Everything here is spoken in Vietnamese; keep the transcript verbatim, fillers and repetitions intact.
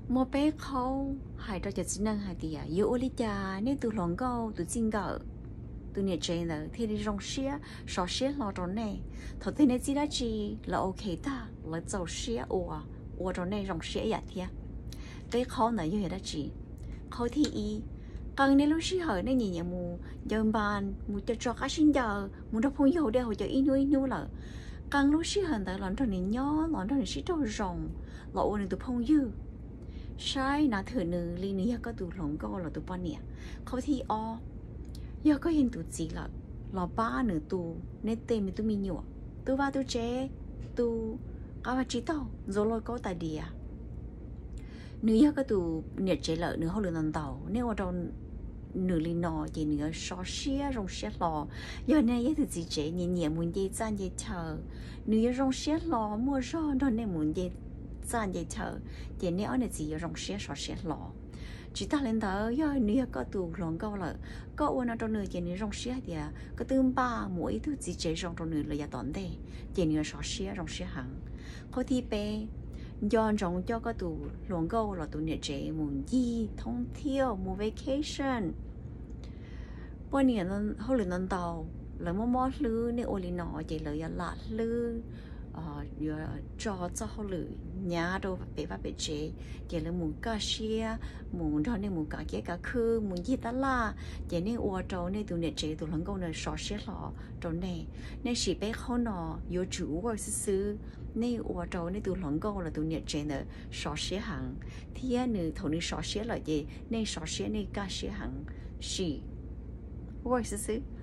mua bé khâu hai đó cho chính năng hai tỷ à yếu lý cha nên từ lòng câu từ chính gạo từ nhiệt trên rồi thì đi rong xía xỏ xía lo tròn này thôi thì nên chỉ là chỉ là ok ta là giàu xía ủa ủa tròn này rong xía vậy thia bé khâu này như vậy đó chỉ khâu thì y còn nếu lúc xí hỏi nên nhìn nhận mù giờ bàn mù cho cho cá sinh giờ mù đâu phong dầu đeo cho inu inu là càng lúc xí hỏi tại lon tròn này nhó lon tròn này xí trâu rồng lộ này tụ phong dư sai na thử nữ li ní có tụ lòng có là tụ bao nhiêuเขาที่อgiờ có hiện tụ gì là là ba nữ tụ nên tên mình tụ mình nhọ tụ ba tụ chế tụ các bạn chỉ tao rồi lôi có tài địa nữ giờ có tụ nhiệt chế lợi nữ họ lừa nằm tàu nếu mà trong nữ li nọ thì nữ so xía rong xía lò giờ này giờ tụ gì chế nhẹ nhẹ muốn dây chan dây chờ nữ giờ rong xía lò mua rau đó nên muốn dây chan dây chờ thì nếu này gì rong xía so xía lò chỉ ta lên đó giờ nếu có tụ lòng câu là có uốn ở trong nửa chỉ nếu rong xía thì có tương ba mỗi thứ gì chế rong trong nửa là giờ tòn đây chỉ nếu so xía rong xía hẳn có thì bé do rong cho có tụ lòng câu là tụ nhiệt chế muốn đi thông thiêu muốn vacation bữa nay nó hồi lần lần đầu là mua mua lư nếu ô linh nọ chỉ là giờ lạt lư giờ cho cho họ lử nhà đâu bé và bé chế chỉ là muốn cá xia muốn cho nên muốn cá kia cá khư muốn gì ta la chỉ nên ô trâu nên tụi này chế tụi hắn câu này sọ xia lọ trâu này nên chỉ bé họ nọ yêu chủ hoặc xứ nên ô trâu nên tụi hắn câu là tụi này chế này sọ xia hàng thì anh nữ thầu này sọ xia là gì nên sọ xia nên cá xia hàng chỉ hoặc xứ